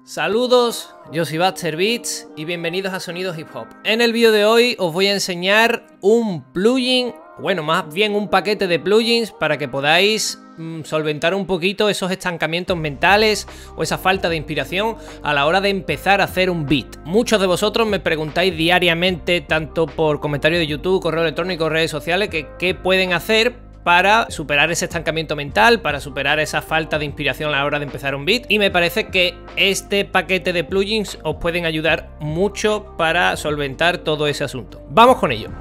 Saludos, yo soy Baxter Beats y bienvenidos a Sonidos Hip Hop. En el vídeo de hoy os voy a enseñar un plugin, bueno, más bien un paquete de plugins para que podáis solventar un poquito esos estancamientos mentales o esa falta de inspiración a la hora de empezar a hacer un beat. Muchos de vosotros me preguntáis diariamente, tanto por comentarios de YouTube, correo electrónico, redes sociales, que qué pueden hacer para superar ese estancamiento mental, para superar esa falta de inspiración a la hora de empezar un beat, y me parece que este paquete de plugins os pueden ayudar mucho para solventar todo ese asunto. Vamos con ello.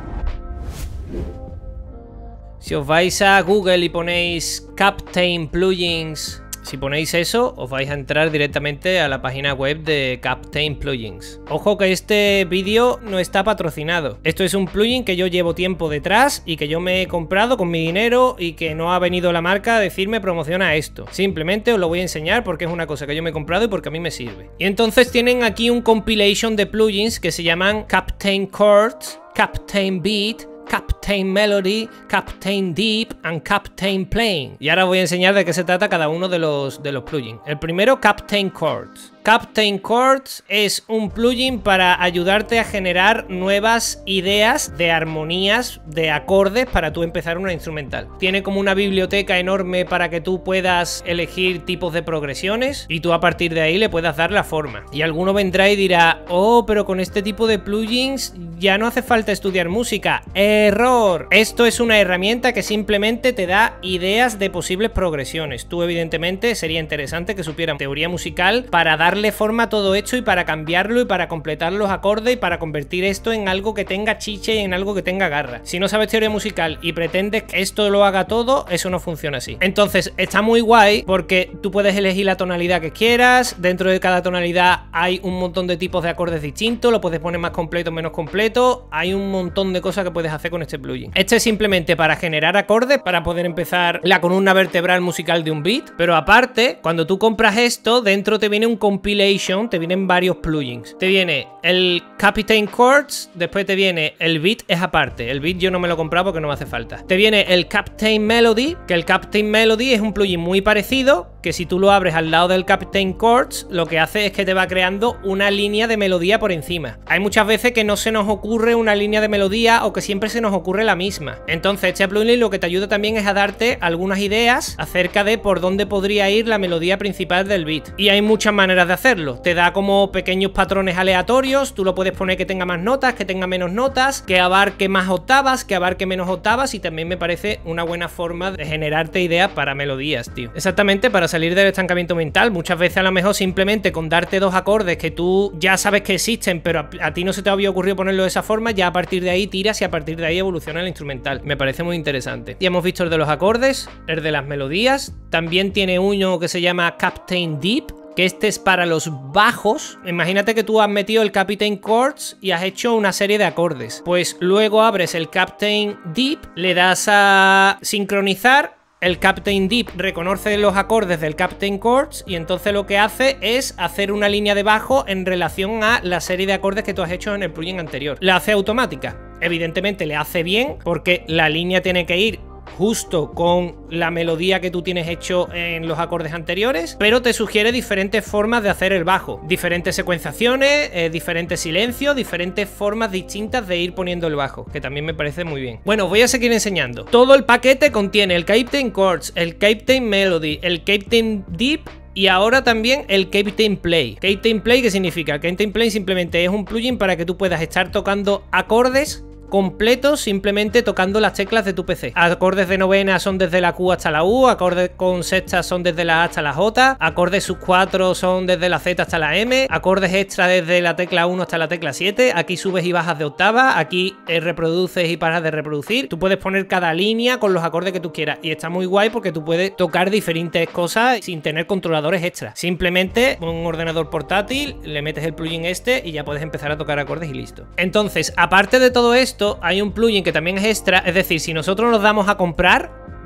Si os vais a Google y ponéis Captain Plugins, si ponéis eso, os vais a entrar directamente a la página web de Captain Plugins. Ojo que este vídeo no está patrocinado. Esto es un plugin que yo llevo tiempo detrás y que yo me he comprado con mi dinero y que no ha venido la marca a decirme promociona esto. Simplemente os lo voy a enseñar porque es una cosa que yo me he comprado y porque a mí me sirve. Y entonces tienen aquí un compilation de plugins que se llaman Captain Chords, Captain Beat, Captain Melody, Captain Deep and Captain Plane. Y ahora voy a enseñar de qué se trata cada uno de los plugins. El primero, Captain Chords. Captain Chords es un plugin para ayudarte a generar nuevas ideas de armonías, de acordes para tú empezar una instrumental. Tiene como una biblioteca enorme para que tú puedas elegir tipos de progresiones y tú a partir de ahí le puedas dar la forma. Y alguno vendrá y dirá, oh, pero con este tipo de plugins ya no hace falta estudiar música. ¡Error! Esto es una herramienta que simplemente te da ideas de posibles progresiones. Tú evidentemente sería interesante que supieras teoría musical para darle forma a todo esto y para cambiarlo y para completar los acordes y para convertir esto en algo que tenga chiche y en algo que tenga garra. Si no sabes teoría musical y pretendes que esto lo haga todo, eso no funciona así. Entonces está muy guay porque tú puedes elegir la tonalidad que quieras. Dentro de cada tonalidad hay un montón de tipos de acordes distintos, lo puedes poner más completo o menos completo. Hay un montón de cosas que puedes hacer con este plugin. Este es simplemente para generar acordes, para poder empezar la columna vertebral musical de un beat, pero aparte, cuando tú compras esto, dentro te viene un compilation, te vienen varios plugins. Te viene el Captain Chords, después te viene el beat, es aparte. El beat yo no me lo he comprado porque no me hace falta. Te viene el Captain Melody, que el Captain Melody es un plugin muy parecido, que si tú lo abres al lado del Captain Chords, lo que hace es que te va creando una línea de melodía por encima. Hay muchas veces que no se nos ocurre una línea de melodía o que siempre se nos ocurre la misma. Entonces este plugin lo que te ayuda también es a darte algunas ideas acerca de por dónde podría ir la melodía principal del beat. Y hay muchas maneras de hacerlo. Te da como pequeños patrones aleatorios, tú lo puedes poner que tenga más notas, que tenga menos notas, que abarque más octavas, que abarque menos octavas, y también me parece una buena forma de generarte ideas para melodías, tío. Exactamente, para salir del estancamiento mental. Muchas veces a lo mejor simplemente con darte dos acordes que tú ya sabes que existen, pero a ti no se te había ocurrido ponerlo de esa forma, ya a partir de ahí tiras y a partir de ahí evoluciona el instrumental. Me parece muy interesante. Ya hemos visto el de los acordes, el de las melodías. También tiene uno que se llama Captain Deep, que este es para los bajos. Imagínate que tú has metido el Captain Chords y has hecho una serie de acordes. Pues luego abres el Captain Deep, le das a sincronizar. El Captain Deep reconoce los acordes del Captain Chords y entonces lo que hace es hacer una línea de bajo en relación a la serie de acordes que tú has hecho en el plugin anterior. La hace automática. Evidentemente le hace bien porque la línea tiene que ir justo con la melodía que tú tienes hecho en los acordes anteriores, pero te sugiere diferentes formas de hacer el bajo, diferentes secuenciaciones, diferentes silencios, diferentes formas distintas de ir poniendo el bajo, que también me parece muy bien. Bueno, os voy a seguir enseñando. Todo el paquete contiene el Captain Chords, el Captain Melody, el Captain Deep y ahora también el Captain Play. Captain Play, ¿qué significa? Captain Play simplemente es un plugin para que tú puedas estar tocando acordes completos simplemente tocando las teclas de tu PC. Acordes de novena son desde la Q hasta la U, acordes con sexta son desde la A hasta la J, acordes sub 4 son desde la Z hasta la M, acordes extra desde la tecla 1 hasta la tecla 7, aquí subes y bajas de octava, aquí reproduces y paras de reproducir. Tú puedes poner cada línea con los acordes que tú quieras y está muy guay porque tú puedes tocar diferentes cosas sin tener controladores extra. Simplemente con un ordenador portátil le metes el plugin este y ya puedes empezar a tocar acordes y listo. Entonces, aparte de todo esto, hay un plugin que también es extra, es decir, si nosotros nos damos a comprar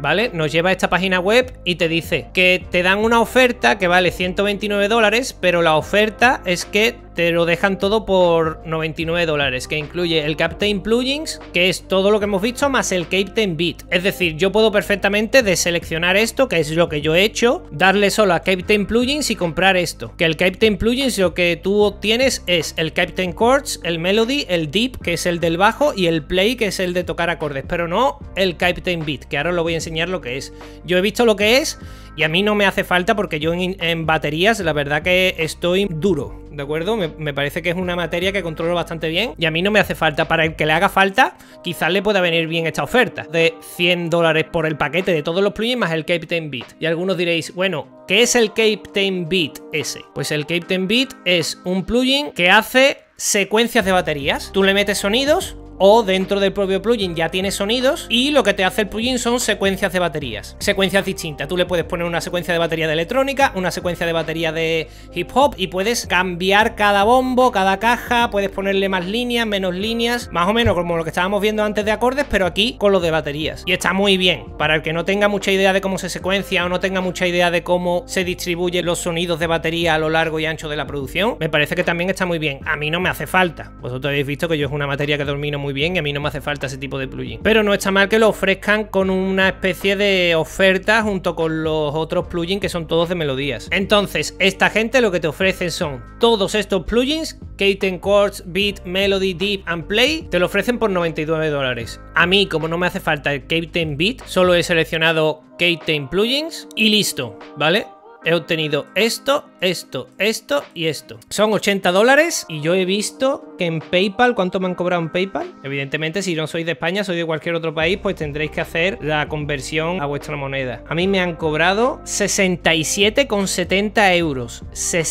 ¿vale? Nos lleva a esta página web y te dice que te dan una oferta que vale $129, pero la oferta es que te lo dejan todo por $99, que incluye el Captain Plugins, que es todo lo que hemos visto, más el Captain Beat. Es decir, yo puedo perfectamente deseleccionar esto, que es lo que yo he hecho, darle solo a Captain Plugins y comprar esto. Que el Captain Plugins lo que tú obtienes es el Captain Chords, el Melody, el Deep, que es el del bajo, y el Play, que es el de tocar acordes, pero no el Captain Beat, que ahora os lo voy a enseñar lo que es. Yo he visto lo que es y a mí no me hace falta porque yo en baterías la verdad que estoy duro, ¿de acuerdo? Me parece que es una materia que controlo bastante bien y a mí no me hace falta. Para el que le haga falta, quizás le pueda venir bien esta oferta de $100 por el paquete de todos los plugins más el Captain Beat. Y algunos diréis, bueno, ¿qué es el Captain Beat ese? Pues el Captain Beat es un plugin que hace secuencias de baterías. Tú le metes sonidos, o dentro del propio plugin ya tiene sonidos, y lo que te hace el plugin son secuencias de baterías, secuencias distintas. Tú le puedes poner una secuencia de batería de electrónica, una secuencia de batería de hip hop, y puedes cambiar cada bombo, cada caja, puedes ponerle más líneas, menos líneas, más o menos como lo que estábamos viendo antes de acordes, pero aquí con lo de baterías. Y está muy bien, para el que no tenga mucha idea de cómo se secuencia o no tenga mucha idea de cómo se distribuyen los sonidos de batería a lo largo y ancho de la producción, me parece que también está muy bien. A mí no me hace falta, vosotros habéis visto que yo es una materia que domino muy bien y a mí no me hace falta ese tipo de plugin, pero no está mal que lo ofrezcan con una especie de oferta junto con los otros plugins que son todos de melodías. Entonces esta gente lo que te ofrecen son todos estos plugins, Captain Chords, Beat, Melody, Deep and Play, te lo ofrecen por $99. A mí, como no me hace falta el Captain Beat, solo he seleccionado Captain Plugins y listo, ¿vale? He obtenido esto, esto, esto y esto. Son $80 y yo he visto que en PayPal, ¿cuánto me han cobrado en PayPal? Evidentemente, si no sois de España, sois de cualquier otro país, pues tendréis que hacer la conversión a vuestra moneda. A mí me han cobrado 67,70 euros.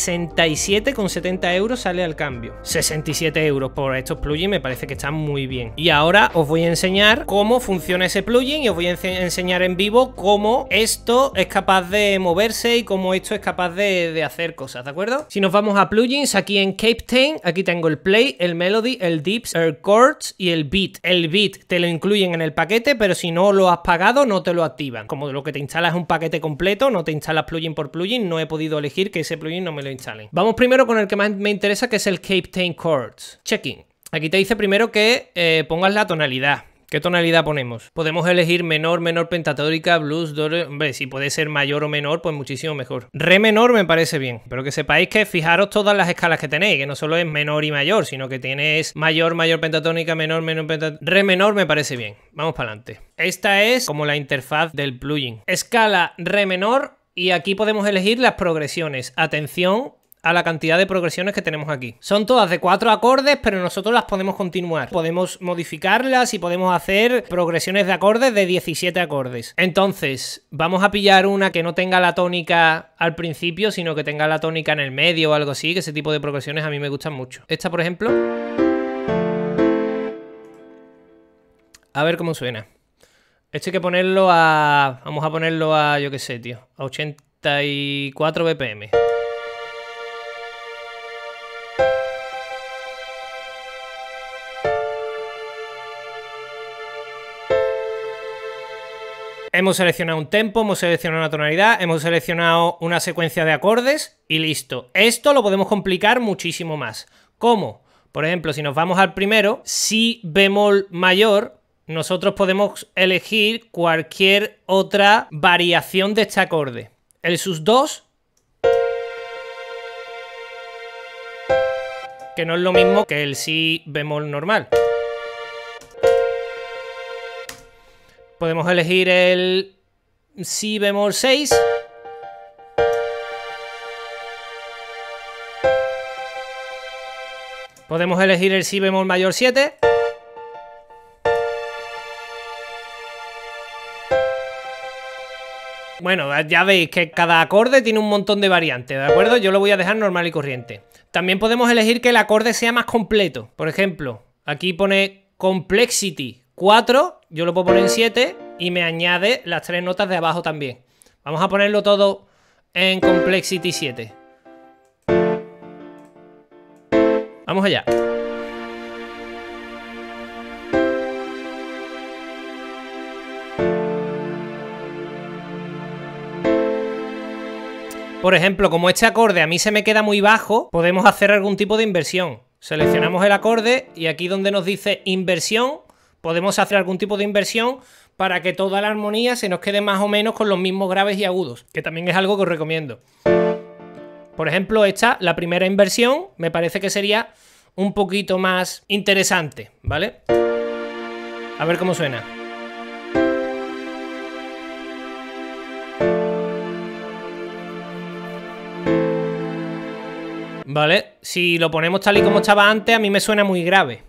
67,70 euros sale al cambio. 67 euros por estos plugins me parece que están muy bien. Y ahora os voy a enseñar cómo funciona ese plugin y os voy a enseñar en vivo cómo esto es capaz de moverse y cómo esto es capaz de hacer cosas, ¿de acuerdo? Si nos vamos a plugins, aquí en Captain, aquí tengo el Play, el Melody, el Deeps, el Chords y el Beat. El Beat te lo incluyen en el paquete, pero si no lo has pagado no te lo activan. Como lo que te instalas es un paquete completo, no te instalas plugin por plugin, no he podido elegir que ese plugin no me lo instalen. Vamos primero con el que más me interesa, que es el Captain Chords. Check-in. Aquí te dice primero que pongas la tonalidad. ¿Qué tonalidad ponemos? Podemos elegir menor, menor pentatónica, blues, do, hombre, si puede ser mayor o menor, pues muchísimo mejor. Re menor me parece bien, pero que sepáis que fijaros todas las escalas que tenéis, que no solo es menor y mayor, sino que tienes mayor, mayor pentatónica, menor, menor pentatónica. Re menor me parece bien. Vamos para adelante. Esta es como la interfaz del plugin. Escala re menor y aquí podemos elegir las progresiones. Atención a la cantidad de progresiones que tenemos aquí. Son todas de 4 acordes, pero nosotros las podemos continuar. Podemos modificarlas y podemos hacer progresiones de acordes de 17 acordes. Entonces, vamos a pillar una que no tenga la tónica al principio, sino que tenga la tónica en el medio o algo así, que ese tipo de progresiones a mí me gustan mucho. Esta, por ejemplo. A ver cómo suena. Esto hay que ponerlo a... Vamos a ponerlo a, yo qué sé, tío, a 84 BPM. Hemos seleccionado un tempo, hemos seleccionado una tonalidad, hemos seleccionado una secuencia de acordes y listo. Esto lo podemos complicar muchísimo más. ¿Cómo? Por ejemplo, si nos vamos al primero, si bemol mayor, nosotros podemos elegir cualquier otra variación de este acorde. El sus2, que no es lo mismo que el si bemol normal. Podemos elegir el si bemol 6. Podemos elegir el si bemol mayor 7. Bueno, ya veis que cada acorde tiene un montón de variantes, ¿de acuerdo? Yo lo voy a dejar normal y corriente. También podemos elegir que el acorde sea más completo. Por ejemplo, aquí pone Complexity 4, yo lo puedo poner en 7 y me añade las 3 notas de abajo también. Vamos a ponerlo todo en Complexity 7. Vamos allá. Por ejemplo, como este acorde a mí se me queda muy bajo, podemos hacer algún tipo de inversión. Seleccionamos el acorde y aquí donde nos dice inversión, podemos hacer algún tipo de inversión para que toda la armonía se nos quede más o menos con los mismos graves y agudos, que también es algo que os recomiendo. Por ejemplo, esta, la primera inversión, me parece que sería un poquito más interesante, ¿vale? A ver cómo suena. Vale, si lo ponemos tal y como estaba antes, a mí me suena muy grave.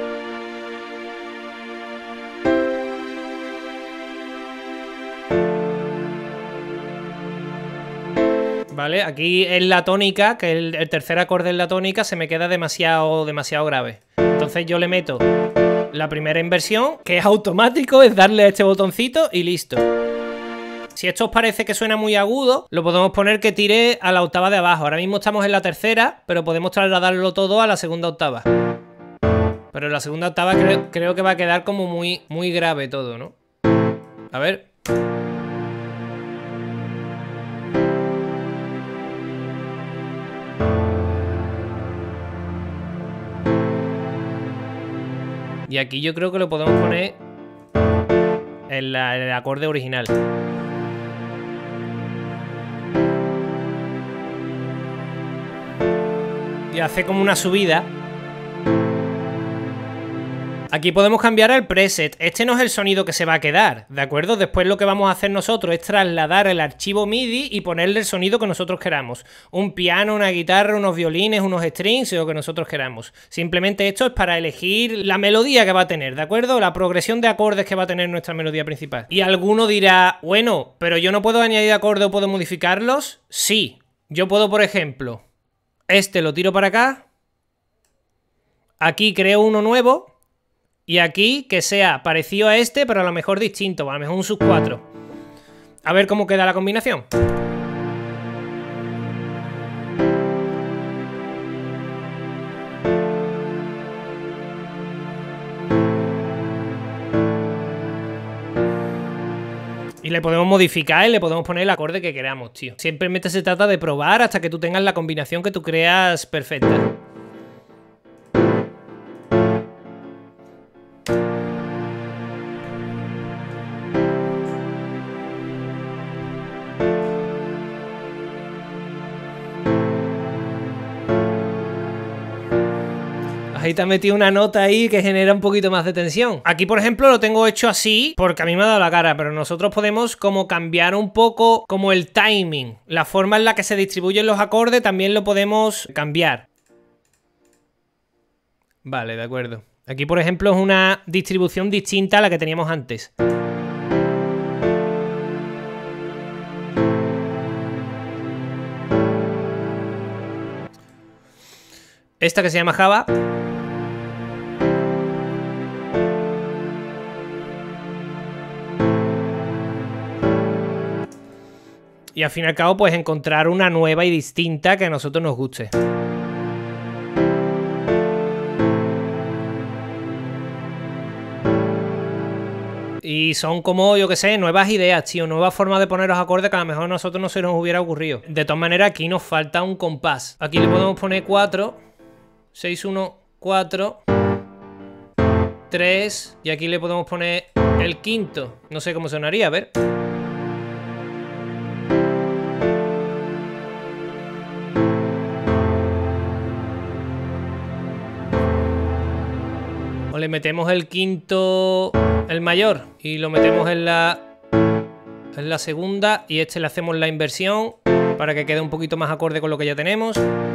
Vale, aquí en la tónica, que el tercer acorde en la tónica, se me queda demasiado grave. Entonces yo le meto la primera inversión, que es automático, es darle a este botoncito y listo. Si esto os parece que suena muy agudo, lo podemos poner que tire a la octava de abajo. Ahora mismo estamos en la tercera, pero podemos trasladarlo todo a la segunda octava. Pero en la segunda octava creo que va a quedar como muy grave todo, ¿no? A ver. Y aquí yo creo que lo podemos poner en el acorde original. Y hace como una subida. Aquí podemos cambiar el preset. Este no es el sonido que se va a quedar, ¿de acuerdo? Después lo que vamos a hacer nosotros es trasladar el archivo MIDI y ponerle el sonido que nosotros queramos. Un piano, una guitarra, unos violines, unos strings o lo que nosotros queramos. Simplemente esto es para elegir la melodía que va a tener, ¿de acuerdo? La progresión de acordes que va a tener nuestra melodía principal. Y alguno dirá, bueno, ¿pero yo no puedo añadir acordes o puedo modificarlos? Sí. Yo puedo, por ejemplo, este lo tiro para acá. Aquí creo uno nuevo. Y aquí que sea parecido a este, pero a lo mejor distinto, a lo mejor un sub 4. A ver cómo queda la combinación. Y le podemos modificar y le podemos poner el acorde que queramos, tío. Simplemente se trata de probar hasta que tú tengas la combinación que tú creas perfecta. Ahí te ha metido una nota ahí que genera un poquito más de tensión. Aquí, por ejemplo, lo tengo hecho así porque a mí me ha dado la cara, pero nosotros podemos como cambiar un poco como el timing. La forma en la que se distribuyen los acordes también lo podemos cambiar. Vale, de acuerdo. Aquí, por ejemplo, es una distribución distinta a la que teníamos antes. Esta que se llama Java. Y al fin y al cabo, pues encontrar una nueva y distinta que a nosotros nos guste. Y son como, yo que sé, nuevas ideas, tío. Nuevas formas de poner los acordes que a lo mejor a nosotros no se nos hubiera ocurrido. De todas maneras, aquí nos falta un compás. Aquí le podemos poner 4, 6, 1, 4, 3. Y aquí le podemos poner el quinto. No sé cómo sonaría, a ver. O le metemos el quinto, el mayor, y lo metemos en la segunda, y este le hacemos la inversión para que quede un poquito más acorde con lo que ya tenemos.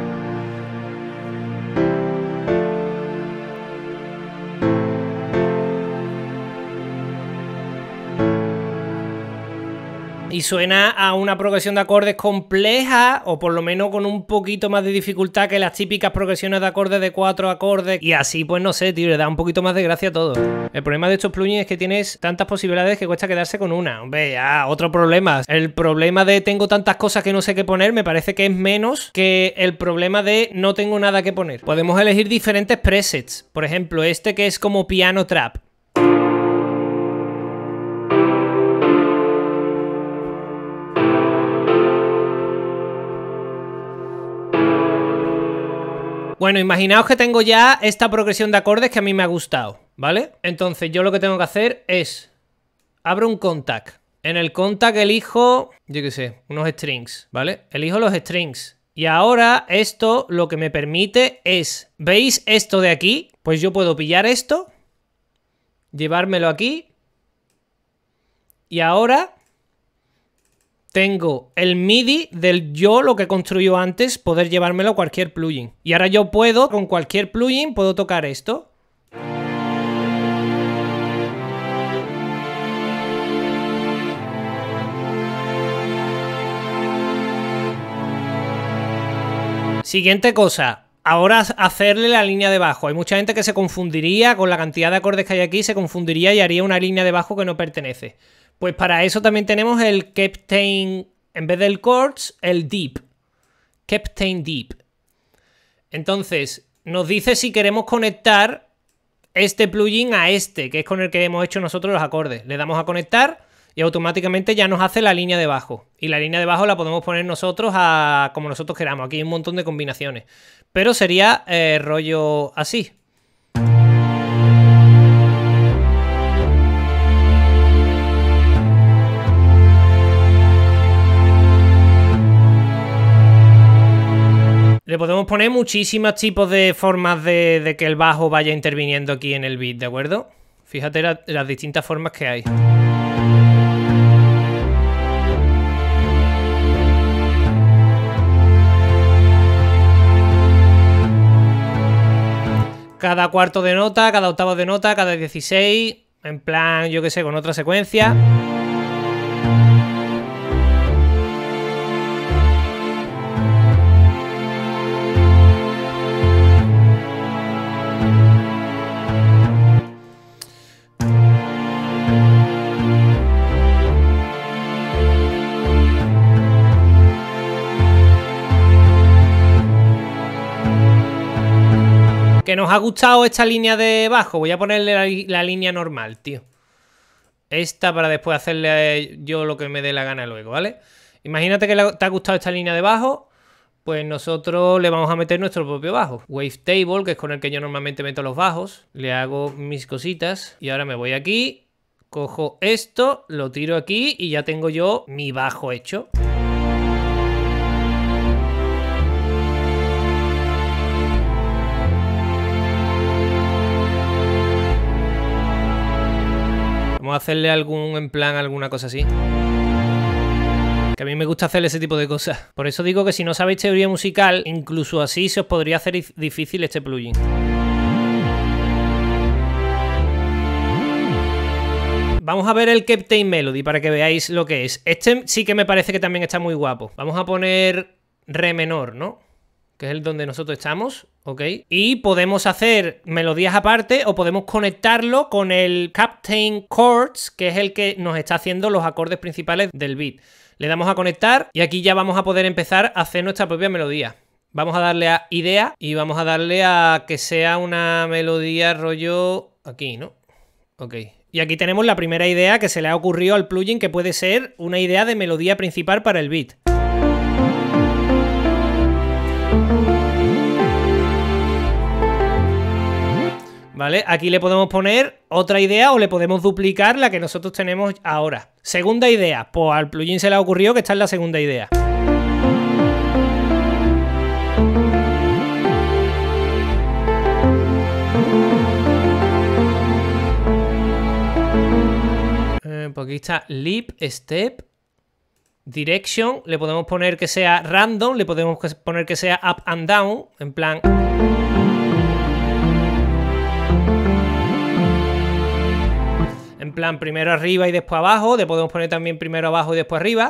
Y suena a una progresión de acordes compleja, o por lo menos con un poquito más de dificultad que las típicas progresiones de acordes de 4 acordes. Y así, pues no sé, tío, le da un poquito más de gracia a todo. El problema de estos plugins es que tienes tantas posibilidades que cuesta quedarse con una. Hombre, ya, otro problema. El problema de tengo tantas cosas que no sé qué poner me parece que es menos que el problema de no tengo nada que poner. Podemos elegir diferentes presets. Por ejemplo, este que es como piano trap. Bueno, imaginaos que tengo ya esta progresión de acordes que a mí me ha gustado, ¿vale? Entonces yo lo que tengo que hacer es... Abro un contact. En el contact elijo, yo qué sé, unos strings, ¿vale? Elijo los strings. Y ahora esto lo que me permite es... ¿Veis esto de aquí? Pues yo puedo pillar esto, llevármelo aquí. Y ahora... tengo el MIDI del yo, lo que construyó antes, poder llevármelo a cualquier plugin. Y ahora yo puedo, con cualquier plugin, puedo tocar esto. Siguiente cosa. Ahora hacerle la línea de bajo. Hay mucha gente que se confundiría con la cantidad de acordes que hay aquí, se confundiría y haría una línea de bajo que no pertenece. Pues para eso también tenemos el Captain, en vez del chords, el deep. Captain deep. Entonces, nos dice si queremos conectar este plugin a este, que es con el que hemos hecho nosotros los acordes. Le damos a conectar y automáticamente ya nos hace la línea de bajo. Y la línea de bajo la podemos poner nosotros a como nosotros queramos. Aquí hay un montón de combinaciones. Pero sería rollo así. Le podemos poner muchísimos tipos de formas de que el bajo vaya interviniendo aquí en el beat, ¿de acuerdo? Fíjate las distintas formas que hay. Cada cuarto de nota, cada octavo de nota, cada 16, en plan, yo qué sé, con otra secuencia. Que nos ha gustado esta línea de bajo. Voy a ponerle la línea normal, tío. Esta para después hacerle yo lo que me dé la gana luego, ¿vale? Imagínate que te ha gustado esta línea de bajo. Pues nosotros le vamos a meter nuestro propio bajo. Wavetable, que es con el que yo normalmente meto los bajos. Le hago mis cositas. Y ahora me voy aquí. Cojo esto, lo tiro aquí y ya tengo yo mi bajo hecho. Vamos a hacerle en plan, alguna cosa así. Que a mí me gusta hacerle ese tipo de cosas. Por eso digo que si no sabéis teoría musical, incluso así se os podría hacer difícil este plugin. Vamos a ver el Captain Melody para que veáis lo que es. Este sí que me parece que también está muy guapo. Vamos a poner re menor, ¿no? Que es el donde nosotros estamos, ¿ok? Y podemos hacer melodías aparte o podemos conectarlo con el Captain Chords, que es el que nos está haciendo los acordes principales del beat. Le damos a conectar y aquí ya vamos a poder empezar a hacer nuestra propia melodía. Vamos a darle a idea y vamos a darle a que sea una melodía rollo aquí, ¿no? Ok. Y aquí tenemos la primera idea que se le ha ocurrido al plugin, que puede ser una idea de melodía principal para el beat. ¿Vale? Aquí le podemos poner otra idea o le podemos duplicar la que nosotros tenemos ahora. Segunda idea, pues al plugin se le ha ocurrido que esta es la segunda idea. Pues aquí está Leap, Step, Direction. Le podemos poner que sea Random, le podemos poner que sea Up and Down, en plan... En plan, primero arriba y después abajo. Le podemos poner también primero abajo y después arriba.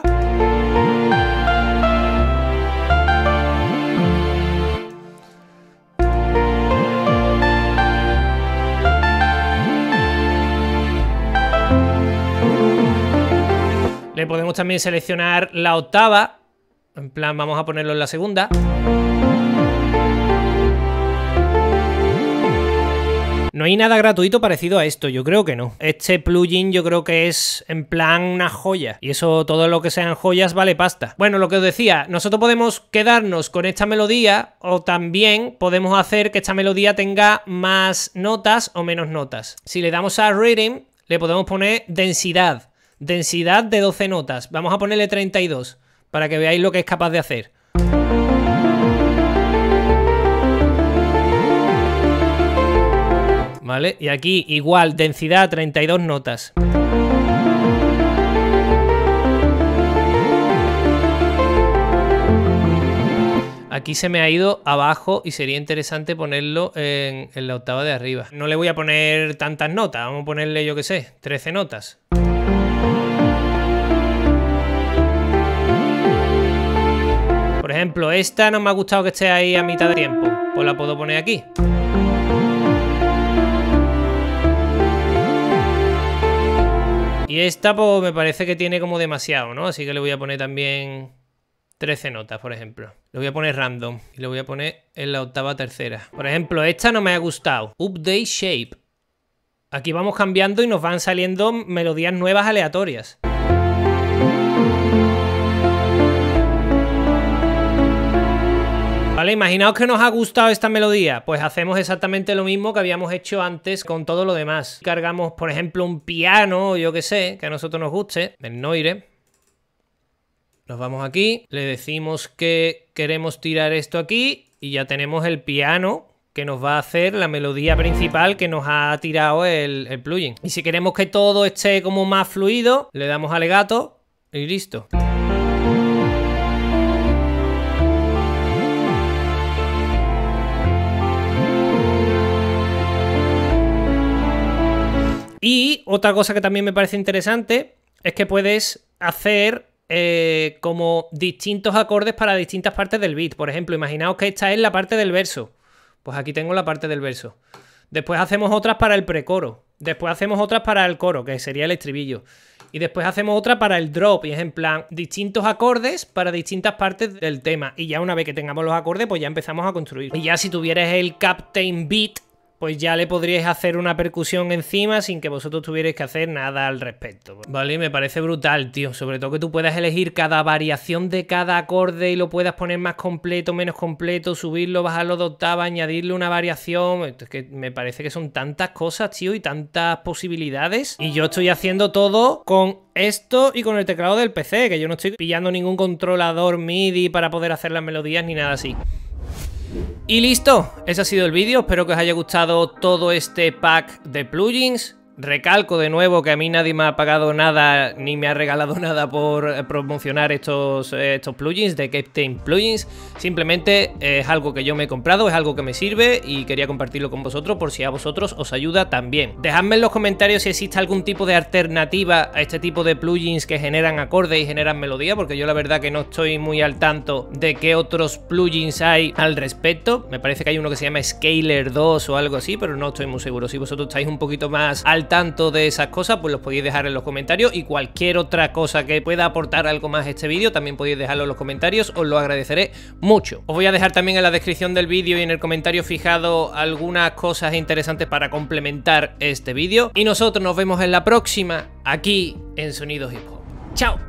Le podemos también seleccionar la octava. En plan, vamos a ponerlo en la segunda. No hay nada gratuito parecido a esto, yo creo que no. Este plugin yo creo que es en plan una joya. Y eso, todo lo que sean joyas vale pasta. Bueno, lo que os decía, nosotros podemos quedarnos con esta melodía o también podemos hacer que esta melodía tenga más notas o menos notas. Si le damos a Rhythm, le podemos poner densidad. Densidad de 12 notas. Vamos a ponerle 32 para que veáis lo que es capaz de hacer. ¿Vale? Y aquí igual, densidad, 32 notas. Aquí se me ha ido abajo y sería interesante ponerlo en la octava de arriba. No le voy a poner tantas notas, vamos a ponerle, yo qué sé, 13 notas. Por ejemplo, esta no me ha gustado que esté ahí a mitad de tiempo, pues la puedo poner aquí. Y esta pues me parece que tiene como demasiado, ¿no? Así que le voy a poner también 13 notas, por ejemplo. Le voy a poner random y le voy a poner en la octava tercera. Por ejemplo, esta no me ha gustado. Update shape. Aquí vamos cambiando y nos van saliendo melodías nuevas aleatorias. Vale, imaginaos que nos ha gustado esta melodía, pues hacemos exactamente lo mismo que habíamos hecho antes con todo lo demás. Cargamos, por ejemplo, un piano, yo que sé, que a nosotros nos guste, el Noire. Nos vamos aquí, le decimos que queremos tirar esto aquí y ya tenemos el piano que nos va a hacer la melodía principal que nos ha tirado el plugin. Y si queremos que todo esté como más fluido, le damos a legato y listo. Y otra cosa que también me parece interesante es que puedes hacer como distintos acordes para distintas partes del beat. Por ejemplo, imaginaos que esta es la parte del verso. Pues aquí tengo la parte del verso. Después hacemos otras para el precoro. Después hacemos otras para el coro, que sería el estribillo. Y después hacemos otra para el drop. Y es en plan, distintos acordes para distintas partes del tema. Y ya una vez que tengamos los acordes, pues ya empezamos a construir. Y ya si tuvieras el Captain Beat, pues ya le podríais hacer una percusión encima sin que vosotros tuvierais que hacer nada al respecto. Vale, me parece brutal, tío. Sobre todo que tú puedas elegir cada variación de cada acorde y lo puedas poner más completo, menos completo, subirlo, bajarlo de octava, añadirle una variación. Es que me parece que son tantas cosas, tío, y tantas posibilidades. Y yo estoy haciendo todo con esto y con el teclado del PC, que yo no estoy pillando ningún controlador MIDI para poder hacer las melodías ni nada así. Y listo, ese ha sido el vídeo, espero que os haya gustado todo este pack de plugins. Recalco de nuevo que a mí nadie me ha pagado nada ni me ha regalado nada por promocionar estos plugins de Captain Plugins. Simplemente es algo que yo me he comprado, es algo que me sirve y quería compartirlo con vosotros por si a vosotros os ayuda también. Dejadme en los comentarios si existe algún tipo de alternativa a este tipo de plugins que generan acordes y generan melodía, porque yo la verdad que no estoy muy al tanto de qué otros plugins hay al respecto. Me parece que hay uno que se llama Scaler 2 o algo así, pero no estoy muy seguro. Si vosotros estáis un poquito más al tanto de esas cosas, pues los podéis dejar en los comentarios, y cualquier otra cosa que pueda aportar algo más a este vídeo también podéis dejarlo en los comentarios, os lo agradeceré mucho. Os voy a dejar también en la descripción del vídeo y en el comentario fijado algunas cosas interesantes para complementar este vídeo, y nosotros nos vemos en la próxima aquí en Sonidos Hip Hop. ¡Chao!